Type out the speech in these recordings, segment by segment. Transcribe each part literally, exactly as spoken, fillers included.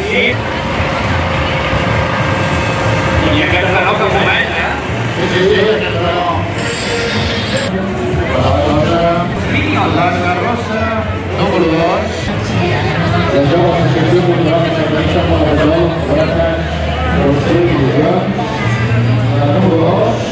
Sí. I aquest reloj que comença, eh? Sí, sí, sí, aquest reloj. La Rosa, número dos. La jove associació cultural que s'organitza per la Regió, Gràcies, Roser i Visions. La número dos.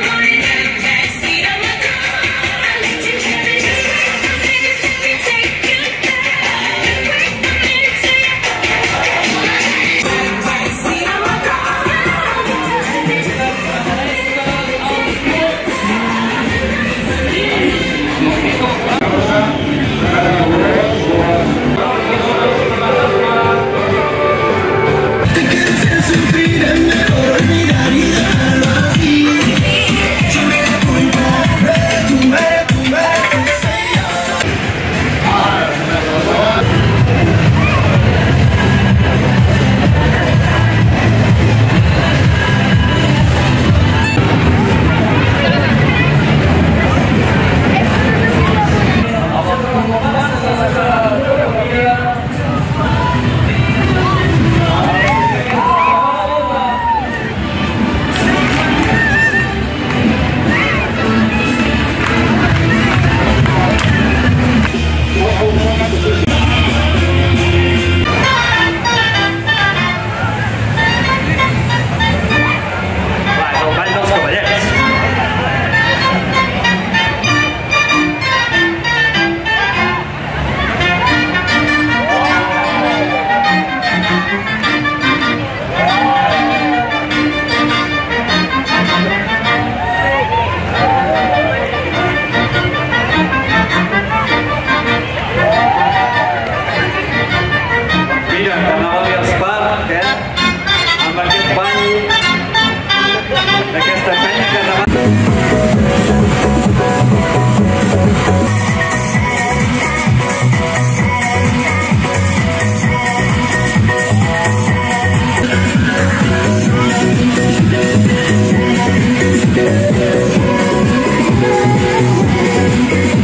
Take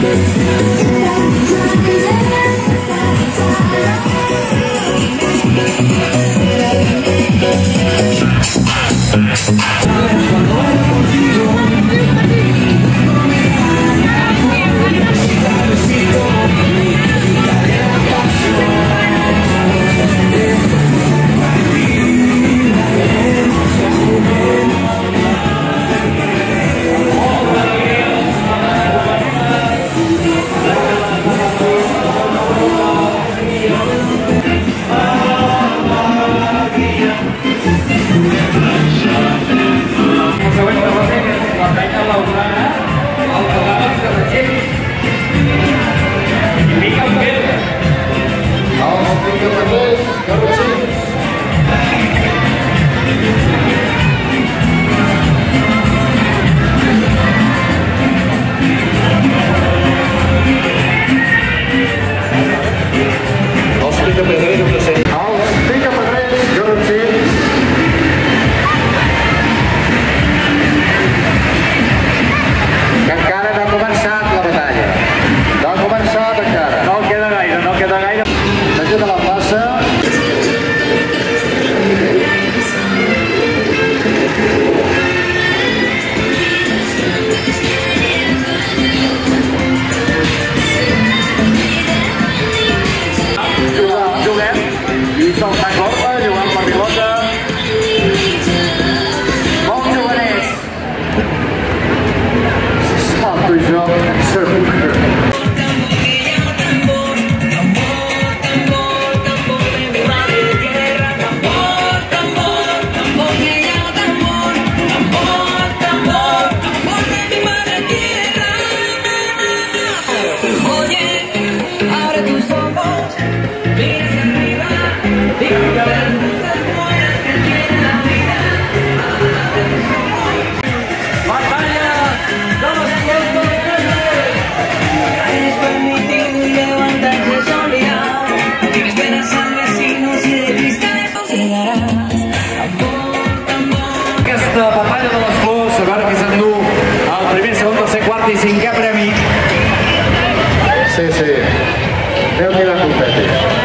Sí, sí. Déu-n'hi la confeti.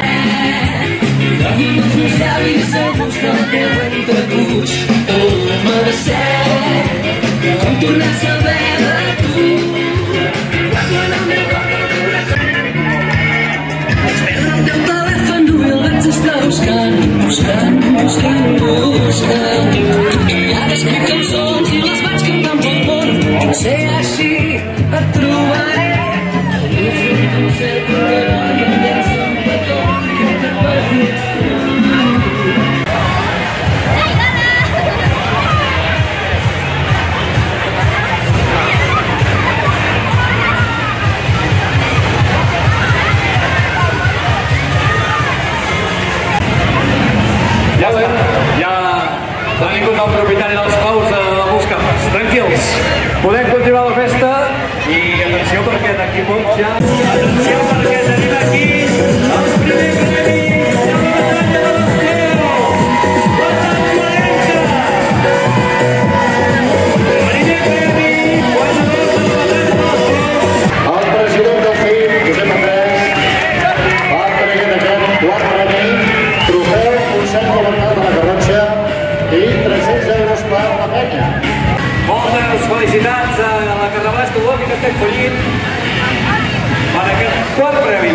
Buscant, buscant, buscant, buscant. I ara escric cançons i les vaig cantant pel món. Potser així et trobaré. No sé què va i em llença un petó que te passi. Ja ho veus, ja ha vingut el propietari dels Paus a buscar. Tranquils, podem continuar la festa i atenció perquè d'aquí poc ja... Atenció perquè tenim aquí el primer premi de la batalla de l'Estero, la Sant València. Primer premi, guanyador de la batalla de l'Estero. El president del F I M, Josep Andrés, va prenent aquest quart premi, trofeu Consell Comarcal de la Garrotxa i tres-cents euros per la penya. Moltes felicitats a la Carnaval Escològic que estem collint per aquest quart premi.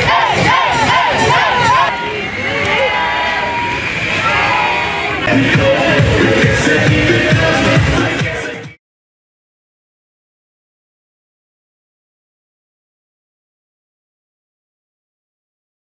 Thank you.